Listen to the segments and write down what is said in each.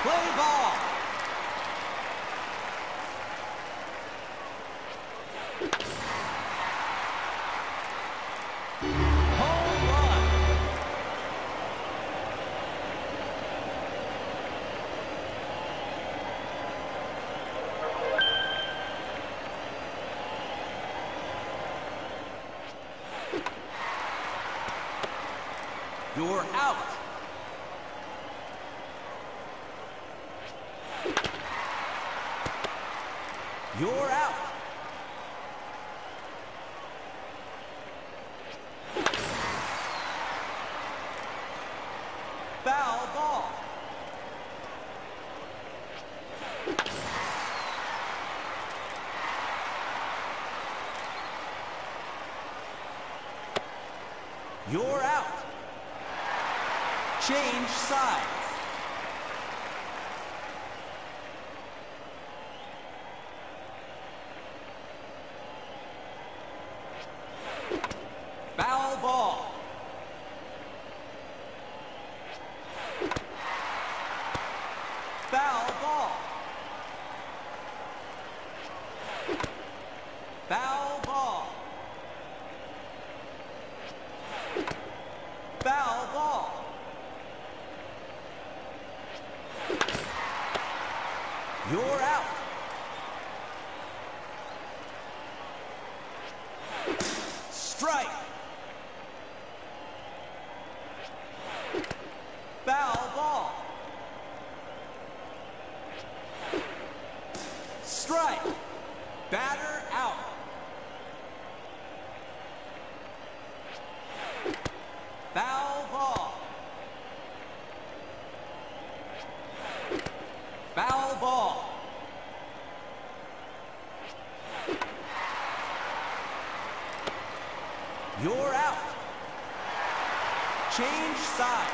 Play ball. Home run. You're out. You're out. Foul ball. You're out. Change sides. Foul ball. Foul ball. Foul ball. Foul ball. You're out. Strike. Foul ball. Strike. Batter out. Foul ball. Foul ball. You're out. Change sides.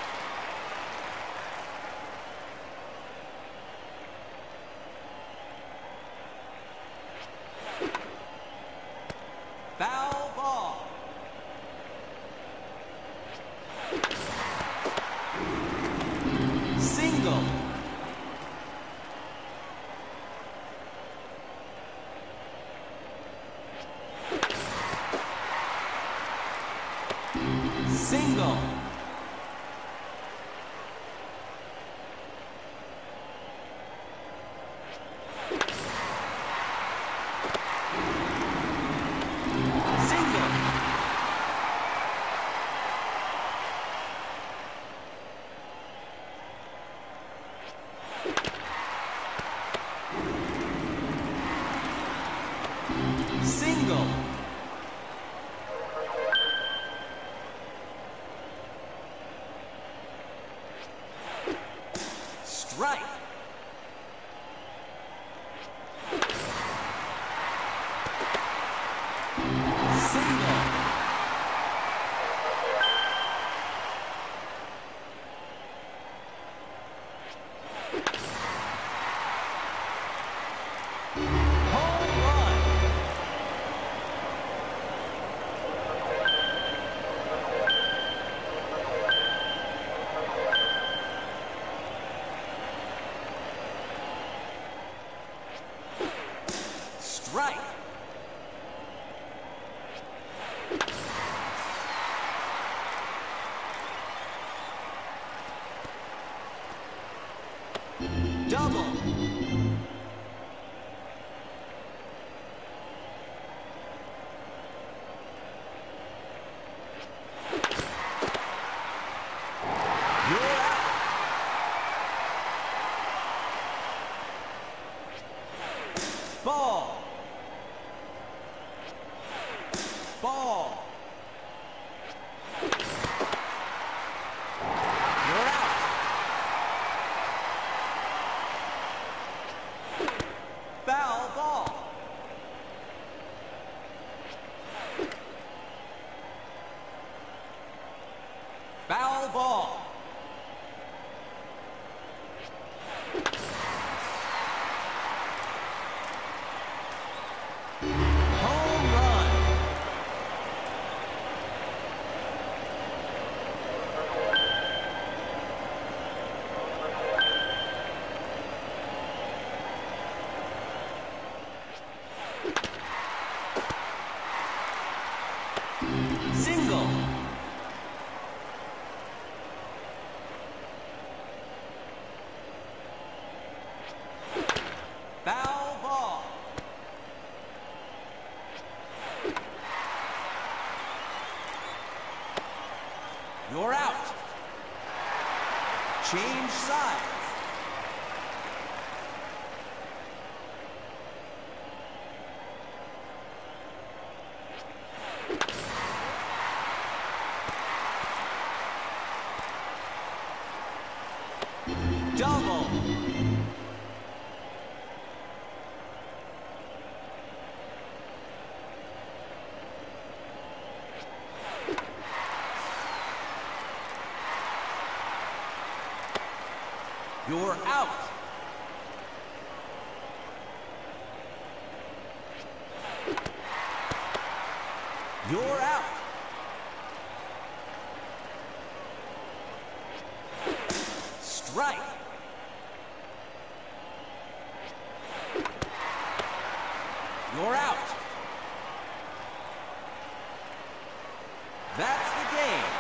Foul ball. Single. Single. Single. Single. Strike. Single. Home run. Strike. Double. You're out. Ball. Ball. You're out. Change sides. Double. You're out. You're out. Strike. You're out. That's the game.